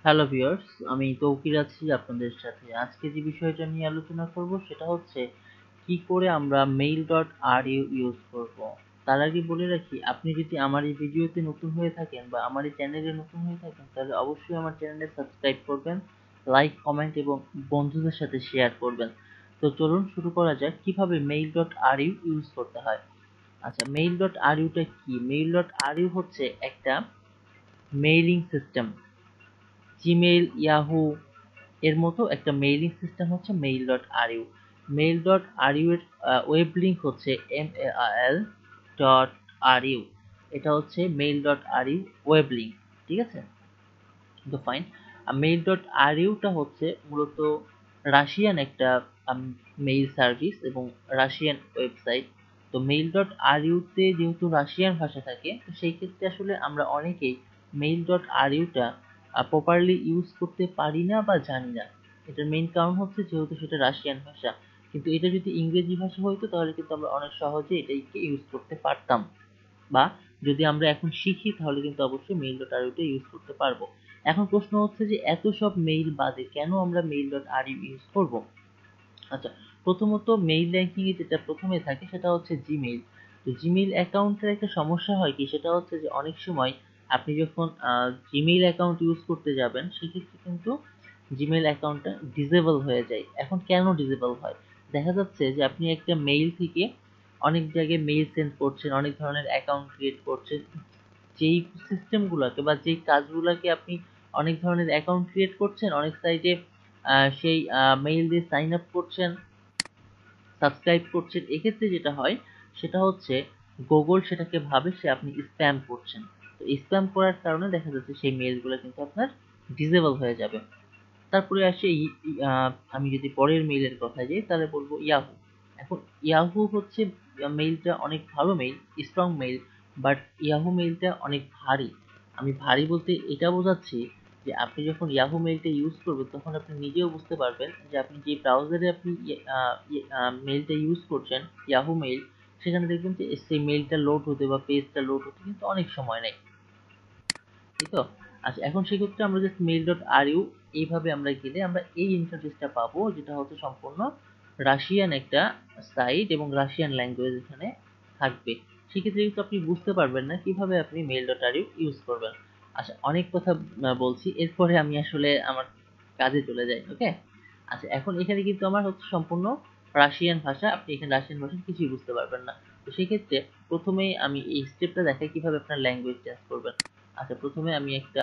Hello viewers, আমি তৌকির আছি আপনাদের সাথে। আজকে যে বিষয়টা নিয়ে আলোচনা করব সেটা হচ্ছে কি করে আমরা mail.ru ইউজ করব। তার আগে বলে রাখি, আপনি যদি আমার এই ভিডিওতে নতুন হয়ে থাকেন বা আমার এই চ্যানেলে নতুন হয়ে থাকেন তাহলে অবশ্যই আমার চ্যানেলে সাবস্ক্রাইব করবেন, লাইক, কমেন্ট এবং বন্ধুদের সাথে শেয়ার করবেন। তো চলুন শুরু করা যাক কিভাবে mail.ru ইউজ করতে হয়। আচ্ছা, mail.ru টা কি? mail.ru হচ্ছে একটা মেইলিং সিস্টেম। জিমেইল, ইয়াহু এর মতো একটা মেইলিং সিস্টেম হচ্ছে mail.ru। mail.ru এর ওয়েব লিংক হচ্ছে mal.ru। এটা হচ্ছে mail.ru ওয়েব লিংক, ঠিক আছে? তো ফাইন। mail.ru টা হচ্ছে মূলত রাশিয়ান একটা মেইল সার্ভিস এবং রাশিয়ান ওয়েবসাইট। তো mail.ru তে যেহেতু রাশিয়ান ভাষা থাকে, তো সেই ক্ষেত্রে আসলে আমরা অনেকেই mail.ru টা প্রপারলি ইউজ করতে পারি না বা জানি না। এটার মেইন কারণ হচ্ছে যেহেতু সেটা রাশিয়ান ভাষা, কিন্তু এটা যদি ইংরেজি ভাষা হইতো তাহলে কিন্তু আমরা অনেক সহজে এটাকে ইউজ করতে পারতাম, বা যদি আমরা এখন শিখি তাহলে কিন্তু অবশ্যই mail.ru টা ইউজ করতে পারবো। এখন প্রশ্ন হচ্ছে যে এত সব মেইল বাদে কেন আমরা mail.ru ইউজ করব? আচ্ছা, প্রথমত মেইল ব্যাংকিং এ যেটা প্রথমে থাকে সেটা হচ্ছে জিমেইল। তো জিমেইল অ্যাকাউন্টের একটা সমস্যা হয় কি, সেটা হচ্ছে যে অনেক সময় আপনি যখন জিমেইল অ্যাকাউন্ট ইউজ করতে যাবেন সেক্ষেত্রে কিন্তু জিমেইল অ্যাকাউন্টটা ডিসেবল হয়ে যায়। এখন কেন ডিসেবল হয়? দেখা যাচ্ছে যে আপনি একটা মেইল থেকে অনেক জায়গায় মেইল সেন্ড করছেন, অনেক ধরনের অ্যাকাউন্ট ক্রিয়েট করছেন, যেই সিস্টেমগুলোকে বা যেই কাজগুলোকে আপনি অনেক ধরনের অ্যাকাউন্ট ক্রিয়েট করছেন, অনেক সাইটে সেই মেইল দিয়ে সাইন আপ করছেন, সাবস্ক্রাইব করছেন, এক্ষেত্রে যেটা হয় সেটা হচ্ছে গুগল সেটাকে ভাবে সে আপনি স্প্যাম করছেন। তো স্প্যাম করার কারণে দেখা যাচ্ছে সেই মেইলগুলো কিন্তু আপনার ডিসেবল হয়ে যাবে। তারপরে আসে আমি যদি পরের মেইলের কথা যাই তাহলে বলবো ইয়াহু। এখন ইয়াহু হচ্ছে মেইলটা অনেক ভালো mail, strong mail, but Yahoo মেইলটা অনেক ভারী। আমি ভারী বলতে এটা বোঝাচ্ছি যে আপনি যখন ইয়াহু মেইলটা ইউজ করবেন তখন আপনি নিজেও বুঝতে পারবেন যে আপনি যে ব্রাউজারে আপনি মেইলটা ইউজ করছেন, ইয়াহু মেইল, সেখানে দেখবেন যে সেই মেইলটা লোড হতে বা পেজটা লোড হতে কিন্তু অনেক সময় নেয়, তাই তো? আচ্ছা, এখন সেক্ষেত্রে আমরা জাস্ট mail.ru এইভাবে আমরা গেলে আমরা এই ইন্টারফেসটা পাবো, যেটা হচ্ছে সম্পূর্ণ রাশিয়ান একটা সাইট এবং রাশিয়ান ল্যাঙ্গুয়েজ এখানে থাকবে। সেক্ষেত্রে কিন্তু আপনি বুঝতে পারবেন না কিভাবে আপনি mail.ru ইউজ করবেন। আচ্ছা, অনেক কথা বলছি, এরপরে আমি আসলে আমার কাজে চলে যাই, ওকে? আচ্ছা, এখন এখানে কিন্তু আমার হচ্ছে সম্পূর্ণ রাশিয়ান ভাষা, আপনি এখানে রাশিয়ান ভাষা কিছুই বুঝতে পারবেন না। তো সেক্ষেত্রে প্রথমেই আমি এই স্টেপটা দেখাই কিভাবে আপনার ল্যাঙ্গুয়েজ চেঞ্জ করবেন। আচ্ছা, প্রথমে আমি একটা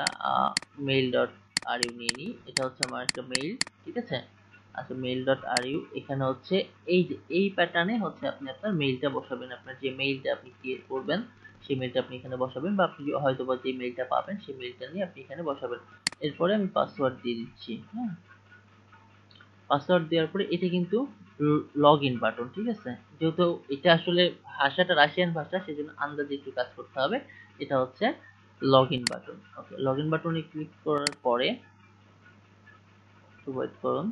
mail.ru নিয়ে নিই। এটা হচ্ছে আমার একটা মেইল, ঠিক আছে? আচ্ছা, mail.ru এখানে হচ্ছে এই যে এই প্যাটার্নে হচ্ছে আপনি আপনার মেইলটা বসাবেন। আপনার যে মেইলটা আপনি ক্রিয়েট করবেন সেই মেইলটা আপনি এখানে বসাবেন, বা আপনি হয়তো বা যে মেইলটা পাবেন সেই মেইলটা নিয়ে আপনি এখানে বসাবেন। এরপরে আমি পাসওয়ার্ড দিয়ে দিচ্ছি। হ্যাঁ, পাসওয়ার্ড দেওয়ার পরে এটা কিন্তু লগ ইন বাটন, ঠিক আছে? যেহেতু এটা আসলে ভাষাটা রাশিয়ান ভাষা সেজন্য আন্দাজে একটু কাজ করতে হবে। এটা হচ্ছে log in button. Okay, log in বাটনে ক্লিক করার পরে একটু ওয়েট করুন।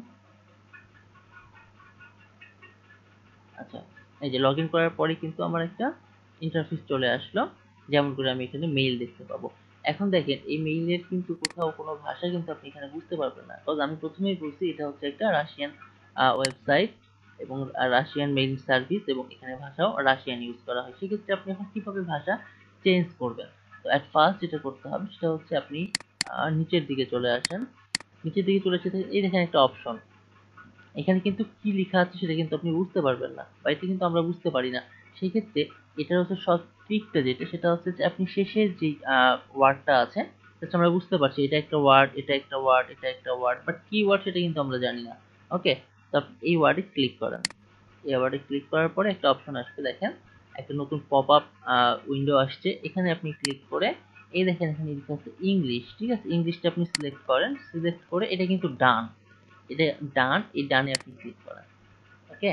আচ্ছা, এই যে লগ ইন করার পরে কিন্তু আমার একটা ইন্টারফেস চলে আসলো, যেমন করে আমি এখানে মেইল দেখতে পাবো। এখন দেখেন এই মেইলের কিন্তু কোথাও কোনো ভাষা কিন্তু আপনি এখানে বুঝতে পারবেন না, কারণ আমি প্রথমেই বলছি এটা হচ্ছে একটা রাশিয়ান ওয়েবসাইট এবং রাশিয়ান মেইল সার্ভিস, এবং এখানে ভাষাও রাশিয়ান ইউজ করা হয়। সেক্ষেত্রে আপনি এখন কিভাবে ভাষা চেঞ্জ করবেন? তো অ্যাট ফার্স্ট যেটা করতে হবে সেটা হচ্ছে আপনি নিচের দিকে চলে আসেন। নিচের দিকে চলে এসে এই দেখেন একটা অপশন, এখানে কিন্তু কি লেখা আছে সেটা কিন্তু আপনি বুঝতে পারবেন না, বা এটা কিন্তু আমরা বুঝতে পারি না। সেই ক্ষেত্রে এটার হচ্ছে ট্রিকটা যেটা, সেটা হচ্ছে যে আপনি শেষের যে ওয়ার্ডটা আছে সেটা আমরা বুঝতে পারছি, এটা একটা ওয়ার্ড, এটা একটা ওয়ার্ড, এটা একটা ওয়ার্ড, বাট কি ওয়ার্ড সেটা কিন্তু আমরা জানি না। ওকে, তো আপনি এই ওয়ার্ডে ক্লিক করেন। এই ওয়ার্ডে ক্লিক করার পরে একটা অপশন আসবে, দেখেন একটা নতুন পপ আপ উইন্ডো আসছে। এখানে আপনি ক্লিক করে এই দেখেন এখানে লেখা আছে ইংলিশ, ঠিক আছে? ইংলিশটা আপনি সিলেক্ট করেন, সিলেক্ট করে এটা কিন্তু ডান, এটা ডান, এই ডানে আপনি ক্লিক করেন। ওকে,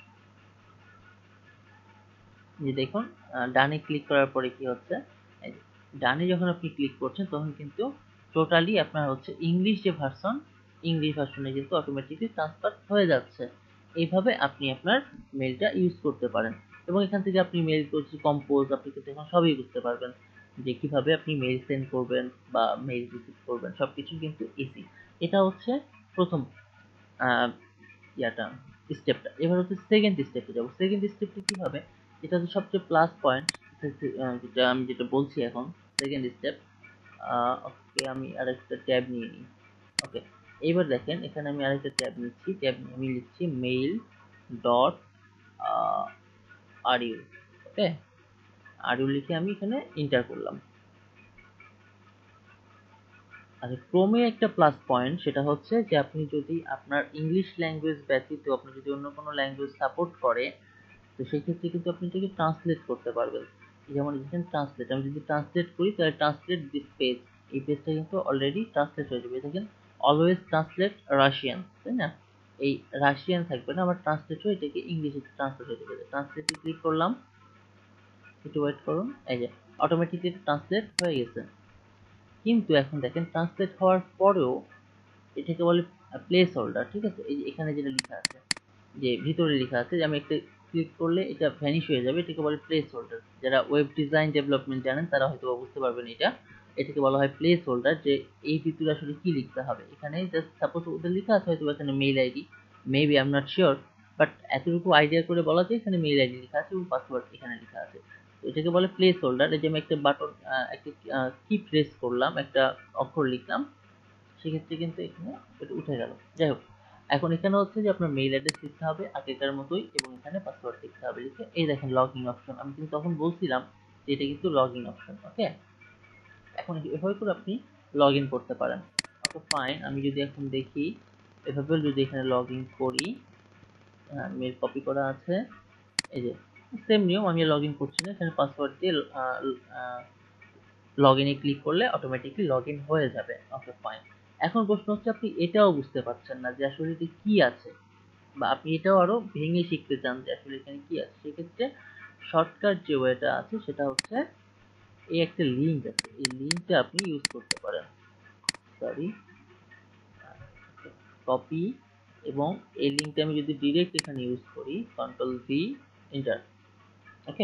যে দেখুন ডানে ক্লিক করার পরে কি হচ্ছে, এই যে ডানে যখন আপনি ক্লিক করছেন তখন কিন্তু টোটালি আপনার হচ্ছে ইংলিশ যে ভার্সন, ইংলিশ ভার্সনে কিন্তু অটোমেটিকলি ট্রান্সফার হয়ে যাচ্ছে। এইভাবে আপনি আপনার মেলটা ইউজ করতে পারেন, এবং এখান থেকে আপনি মেল করছি কম্পোজ আপনি কিন্তু এখন সবই বুঝতে পারবেন। যে কিভাবে আপনি মেইল সেন্ড করবেন বা মেইল রিসিভ করবেন, সবকিছু কিন্তু ইজি। এটা হচ্ছে প্রথম আহ, ইয়াটা স্টেপটা। এবার হচ্ছে সেকেন্ড স্টেপে যাবো। সেকেন্ড স্টেপটা কি হবে, এটা হচ্ছে সবচেয়ে প্লাস পয়েন্ট, যেটা আমি যেটা বলছি এখন। সেকেন্ড স্টেপ, ওকে আমি আরেকটা ট্যাব নিয়ে নিই। ওকে, এইবার দেখেন এখানে আমি আরেকটা ট্যাব নিচ্ছি, ট্যাব আমি লিখছি mail dot R U. Okay, R U লিখে আমি এখানে এন্টার করলাম। আচ্ছা, ক্রোমে একটা প্লাস পয়েন্ট, সেটা হচ্ছে যে আপনি যদি আপনার ইংলিশ ল্যাঙ্গুয়েজ ব্যতীত আপনি যদি অন্য কোনো ল্যাঙ্গুয়েজ সাপোর্ট করে, তো সেই ক্ষেত্রে কিন্তু আপনি এটাকে ট্রান্সলেট করতে পারবেন। যেমন লিখেন ট্রান্সলেট, আমি যদি ট্রান্সলেট করি তাহলে ট্রান্সলেট দিস পেজ, এই পেজটা কিন্তু অলরেডি ট্রান্সলেট হয়ে যাবে। দেখেন অলওয়েজ ট্রান্সলেট রাশিয়ান, তাই না? এই রাশিয়ান থাকবে না, আমার ট্রান্সলেট হয়ে এটাকে ইংলিশে ট্রান্সলেট হয়ে যাবে। ট্রান্সলেটে ক্লিক করলাম, একটু ওয়েট করুন, এই যে অটোমেটিকলি ট্রান্সলেট হয়ে গেছে। কিন্তু এখন দেখেন ট্রান্সলেট হওয়ার পরেও এটাকে বলে প্লেস হোল্ডার, ঠিক আছে? এই যে এখানে যেটা লেখা আছে, যে ভিতরে লেখা আছে যে আমি একটা ক্লিক করলে এটা ভ্যানিশ হয়ে যাবে, এটাকে বলে প্লেস হোল্ডার। যারা ওয়েব ডিজাইন ডেভেলপমেন্ট জানেন তারা হয়তো বুঝতে পারবেন এটা। এটাকে বলা হয় প্লেস হোল্ডার, যে এই ভিতরে আসলে কি লিখতে হবে। এখানে জাস্ট সাপোজ ওদের লেখা আছে হয়তো এখানে mail ID, maybe I am not sure, but এতটুকু আইডিয়া করে বলা যায় এখানে মেইল আইডি লেখা আছে এবং পাসওয়ার্ড এখানে লেখা আছে। তো এটাকে বলে প্লেস হোল্ডার। এই যে আমি একটা বাটন, একটা কি প্রেস করলাম, একটা অক্ষর লিখলাম, সেক্ষেত্রে কিন্তু এখানে এটা উঠে গেল। যাই হোক, এখন এখানে হচ্ছে যে আপনার মেইল অ্যাড্রেস লিখতে হবে আগেকার মতোই এবং এখানে পাসওয়ার্ড লিখতে হবে। লিখে এই দেখেন লগ ইন অপশন, আমি কিন্তু তখন বলছিলাম যে এটা কিন্তু লগ ইন অপশন। ওকে, এখন এভাবে করে আপনি লগ ইন করতে পারেন। ওকে ফাইন, আমি যদি এখন দেখি এভাবে যদি এখানে লগ ইন করি, মেল কপি করা আছে, এই যে সেম নিয়ম, আমি লগ ইন করছি না, এখানে পাসওয়ার্ড দিয়ে লগ ইনে ক্লিক করলে অটোমেটিকলি লগ ইন হয়ে যাবে। ওকে ফাইন, এখন প্রশ্ন হচ্ছে আপনি এটাও বুঝতে পারছেন না যে আসলে এটা কি আছে, বা আপনি এটাও আরো ভেঙে শিখতে চান যে আসলে এখানে কি আছে। সেক্ষেত্রে শর্টকাট যে ওয়েটা আছে সেটা হচ্ছে এই একটা লিঙ্ক আছে, এই লিঙ্কটা আপনি ইউজ করতে পারেন। সরি, কপি, এবং এই লিঙ্কটা আমি যদি ডিরেক্ট এখানে ইউজ করি, কন্ট্রোল ভি এন্টার। ওকে,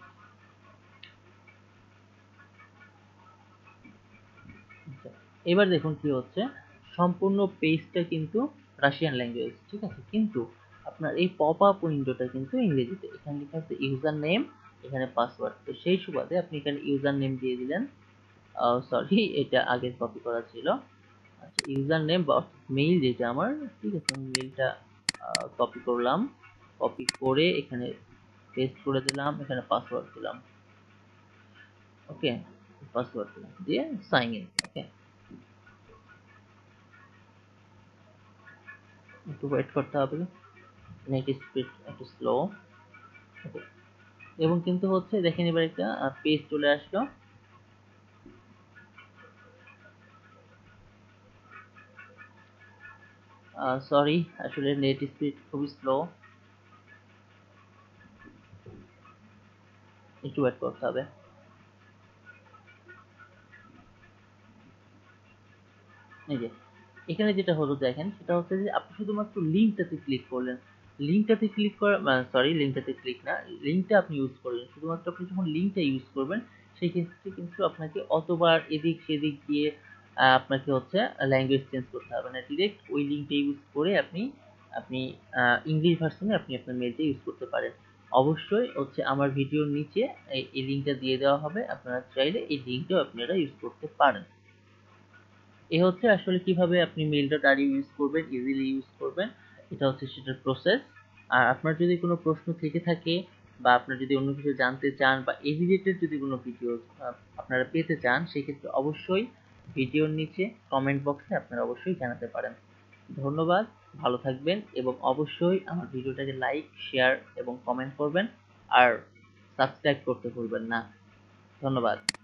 আচ্ছা, এবার দেখুন কি হচ্ছে, সম্পূর্ণ পেজটা কিন্তু রাশিয়ান ল্যাঙ্গুয়েজ, ঠিক আছে, কিন্তু আপনার এই পপ আপ উইন্ডোটা কিন্তু ইংরেজিতে। এখানে লেখা আছে ইউজার নেম, এখানে পাসওয়ার্ড। তো সেই সুবাদে আপনি এখানে ইউজার নেম দিয়ে দিলেন। সরি, এটা আগে কপি করা ছিল। আচ্ছা, ইউজার নেম বা মেইল যেটা আমার, ঠিক আছে, আমি মেইলটা কপি করলাম, কপি করে এখানে পেস্ট করে দিলাম, এখানে পাসওয়ার্ড দিলাম। ওকে, পাসওয়ার্ড দিলাম দিয়ে সাইন ইন। ওকে, একটু ওয়েট করতে হবে, নেট স্পিড একটু স্লো। ওকে, এবং কিন্তু হচ্ছে দেখেন এবার একটা পেজ চলে আসলো। সরি, আসলে নেট স্পিড খুবই স্লো, একটু ওয়েট করতে হবে। এই যে এখানে যেটা হলো দেখেন, সেটা হচ্ছে যে আপনি শুধুমাত্র লিঙ্কটাতে ক্লিক করলেন, লিঙ্কটাতে ক্লিক করা, সরি লিঙ্কটাতে ক্লিক না, লিঙ্কটা আপনি ইউজ করলেন। শুধুমাত্র আপনি যখন লিঙ্কটা ইউজ করবেন সেই ক্ষেত্রে কিন্তু আপনাকে অতবার এদিক সেদিক গিয়ে আপনাকে হচ্ছে ল্যাঙ্গুয়েজ চেঞ্জ করতে হবে না। ডিরেক্ট ওই লিঙ্কটা ইউজ করে আপনি আপনি ইংলিশ ভার্সনে আপনি আপনার মেলটা ইউজ করতে পারেন। অবশ্যই হচ্ছে আমার ভিডিওর নিচে এই লিঙ্কটা দিয়ে দেওয়া হবে, আপনারা চাইলে এই লিঙ্কটাও আপনারা ইউজ করতে পারেন। এ হচ্ছে আসলে কিভাবে আপনি মেইল.ru ইউজ করবেন, ইজিলি ইউজ করবেন, এটা হচ্ছে সেটার প্রসেস। আর আপনার যদি কোনো প্রশ্ন থেকে থাকে বা আপনার যদি অন্য কিছু জানতে চান বা এই রিলেটেড যদি কোনো ভিডিও আপনারা পেতে চান, সেক্ষেত্রে অবশ্যই ভিডিওর নিচে কমেন্ট বক্সে আপনারা অবশ্যই জানাতে পারেন। ধন্যবাদ, ভালো থাকবেন এবং অবশ্যই আমার ভিডিওটাকে লাইক, শেয়ার এবং কমেন্ট করবেন, আর সাবস্ক্রাইব করতে ভুলবেন না। ধন্যবাদ।